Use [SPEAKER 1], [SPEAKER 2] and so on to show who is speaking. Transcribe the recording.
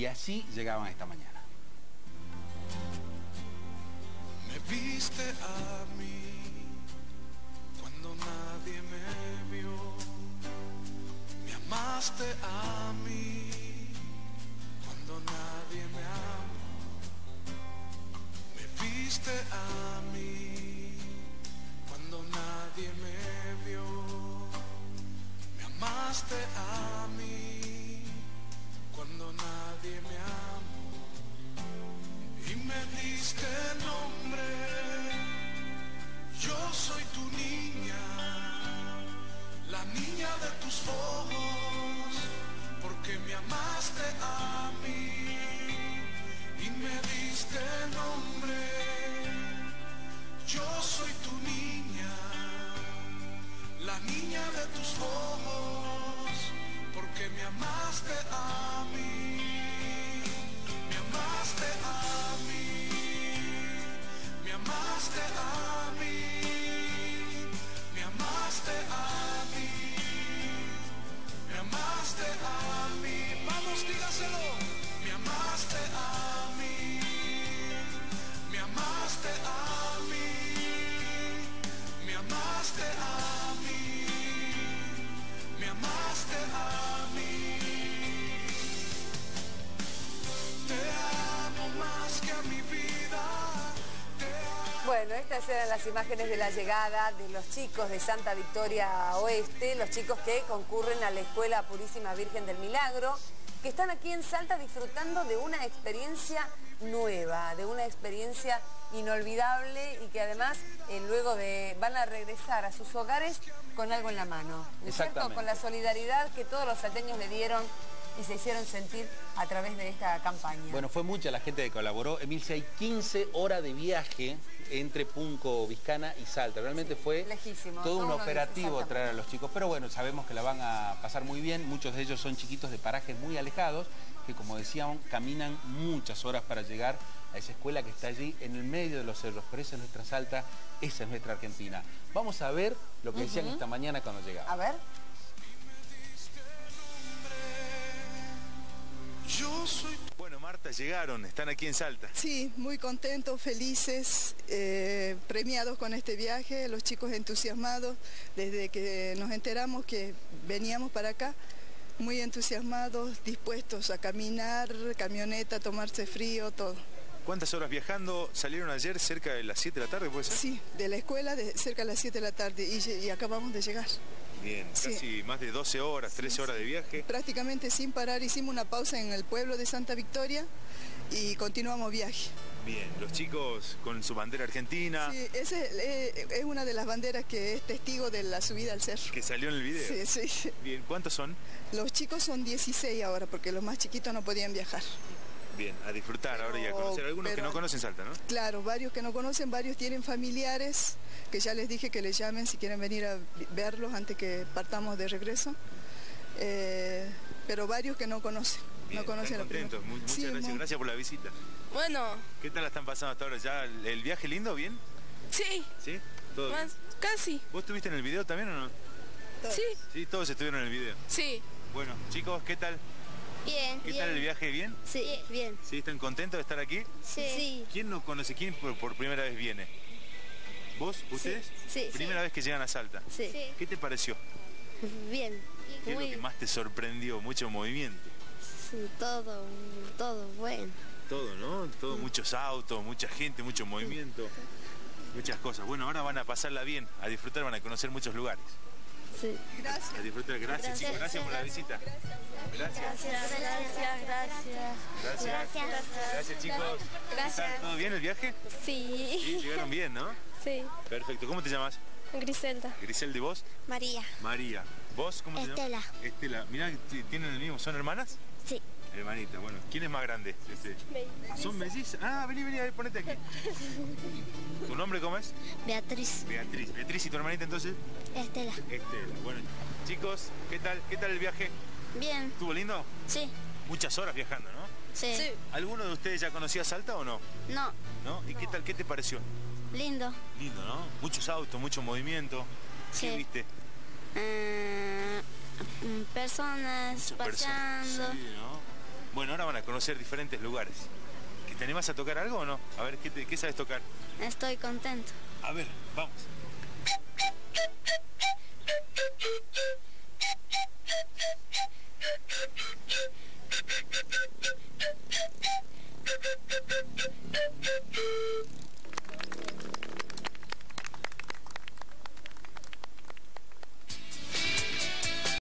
[SPEAKER 1] Y así llegaban esta mañana.
[SPEAKER 2] Me viste a mí cuando nadie me vio, me amaste a mí cuando nadie me amó, me viste a mí cuando nadie me vio, me amaste a mí cuando nadie me amó y me diste nombre. Yo soy tu niña, la niña de tus ojos, porque me amaste a mí y me diste nombre. Yo soy tu niña, la niña de tus ojos, porque me amaste a mí, me amaste a mí, me amaste a mí. A mí, vamos, dígaselo. Me amaste a mí, me amaste a mí, me amaste a mí, me amaste a mí. Te amo más que a mi vida.
[SPEAKER 3] Bueno, estas eran las imágenes de la llegada de los chicos de Santa Victoria Oeste, los chicos que concurren a la Escuela Purísima Virgen del Milagro, que están aquí en Salta disfrutando de una experiencia nueva, de una experiencia inolvidable y que además luego van a regresar a sus hogares con algo en la mano, ¿no es cierto? Con la solidaridad que todos los salteños le dieron y se hicieron sentir a través de esta campaña.
[SPEAKER 1] Bueno, fue mucha la gente que colaboró. Emilce, hay 15 horas de viaje entre Punco, Vizcana y Salta. Realmente fue
[SPEAKER 3] lejísimo,
[SPEAKER 1] todo un operativo traer a los chicos. Pero bueno, sabemos que la van a pasar muy bien. Muchos de ellos son chiquitos de parajes muy alejados, que como decíamos, caminan muchas horas para llegar a esa escuela que está allí en el medio de los cerros. Pero esa es nuestra Salta, esa es nuestra Argentina. Vamos a ver lo que decían esta mañana cuando llegaban.
[SPEAKER 3] A ver.
[SPEAKER 4] Bueno, Marta, llegaron, están aquí en Salta.
[SPEAKER 5] Sí, muy contentos, felices, premiados con este viaje, los chicos entusiasmados, desde que nos enteramos que veníamos para acá, muy entusiasmados, dispuestos a caminar, camioneta, tomarse frío, todo.
[SPEAKER 4] ¿Cuántas horas viajando? ¿Salieron ayer cerca de las 7 de la tarde, puede ser?
[SPEAKER 5] Sí, de la escuela cerca de las 7 de la tarde y acabamos de llegar.
[SPEAKER 4] Bien, casi
[SPEAKER 5] sí.
[SPEAKER 4] Más de 12 horas, 13 horas de viaje.
[SPEAKER 5] Prácticamente sin parar, hicimos una pausa en el pueblo de Santa Victoria y continuamos viaje.
[SPEAKER 4] Bien, los chicos con su bandera argentina.
[SPEAKER 5] Sí, esa es una de las banderas que es testigo de la subida al cerro.
[SPEAKER 4] Que salió en el video.
[SPEAKER 5] Sí, sí.
[SPEAKER 4] Bien, ¿cuántos son?
[SPEAKER 5] Los chicos son 16 ahora, porque los más chiquitos no podían viajar.
[SPEAKER 4] Bien, a disfrutar ahora y a conocer. Algunos que no conocen Salta, ¿no?
[SPEAKER 5] Claro, varios que no conocen, varios tienen familiares, que ya les dije que les llamen si quieren venir a verlos antes que partamos de regreso. Pero varios que no conocen.
[SPEAKER 4] Bien,
[SPEAKER 5] no conocen
[SPEAKER 4] están contentos. Muchas gracias, gracias por la visita.
[SPEAKER 6] Bueno.
[SPEAKER 4] ¿Qué tal la están pasando hasta ahora? ¿Ya el viaje lindo, bien?
[SPEAKER 6] Sí.
[SPEAKER 4] ¿Sí? ¿Todo bien?
[SPEAKER 6] Casi.
[SPEAKER 4] ¿Vos estuviste en el video también o no?
[SPEAKER 5] Todos.
[SPEAKER 6] Sí.
[SPEAKER 4] Sí, todos estuvieron en el video.
[SPEAKER 6] Sí.
[SPEAKER 4] Bueno, chicos, ¿qué tal?
[SPEAKER 7] Bien.
[SPEAKER 4] ¿Qué tal el viaje? ¿Bien?
[SPEAKER 7] Sí, bien.
[SPEAKER 4] ¿Sí? ¿Están contentos de estar aquí?
[SPEAKER 7] Sí.
[SPEAKER 4] ¿Quién nos conoce? ¿Quién por primera vez viene? ¿Vos? ¿Ustedes?
[SPEAKER 7] Sí.
[SPEAKER 4] ¿Primera vez que llegan a Salta?
[SPEAKER 7] Sí.
[SPEAKER 4] ¿Qué te pareció?
[SPEAKER 7] Bien.
[SPEAKER 4] ¿Qué es lo que más te sorprendió? Mucho movimiento.
[SPEAKER 7] Sí, todo bueno.
[SPEAKER 4] Todo, ¿no? Todo, muchos autos, mucha gente, mucho movimiento, muchas cosas. Bueno, ahora van a pasarla bien, a disfrutar, van a conocer muchos lugares.
[SPEAKER 7] Sí.
[SPEAKER 5] Gracias.
[SPEAKER 4] A disfrutar, gracias chicos, gracias por la visita. Gracias. Gracias chicos.
[SPEAKER 6] Gracias.
[SPEAKER 4] ¿Todo bien el viaje?
[SPEAKER 6] Sí.
[SPEAKER 4] Sí, llegaron bien, ¿no?
[SPEAKER 6] Sí.
[SPEAKER 4] Perfecto. ¿Cómo te llamas?
[SPEAKER 6] Griselda.
[SPEAKER 4] Griselda, ¿y vos?
[SPEAKER 7] María.
[SPEAKER 4] María. ¿Vos cómo te llamas? Estela. Mirá, ¿tienen el mismo? ¿Son hermanas?
[SPEAKER 7] Sí.
[SPEAKER 4] Hermanita, bueno. ¿Quién es más grande? ¿Son mellizas? Ah, vení, a ver, ponete aquí. ¿Tu nombre cómo es?
[SPEAKER 7] Beatriz.
[SPEAKER 4] Beatriz. Beatriz, ¿y tu hermanita entonces?
[SPEAKER 7] Estela.
[SPEAKER 4] Estela. Bueno, chicos, ¿qué tal? ¿Qué tal el viaje?
[SPEAKER 7] Bien.
[SPEAKER 4] ¿Estuvo lindo?
[SPEAKER 7] Sí.
[SPEAKER 4] Muchas horas viajando, ¿no?
[SPEAKER 7] Sí.
[SPEAKER 4] ¿Alguno de ustedes ya conocía Salta o no?
[SPEAKER 7] No.
[SPEAKER 4] ¿No? ¿Y qué tal? ¿Qué te pareció?
[SPEAKER 7] Lindo.
[SPEAKER 4] Lindo, ¿no? Muchos autos, mucho movimiento.
[SPEAKER 7] Sí.
[SPEAKER 4] ¿Qué viste?
[SPEAKER 7] Personas paseando.
[SPEAKER 4] Sí, ¿no? Bueno, ahora van a conocer diferentes lugares. ¿Te animás a tocar algo o no? A ver, ¿qué sabes tocar?
[SPEAKER 7] Estoy contento.
[SPEAKER 4] A ver, vamos.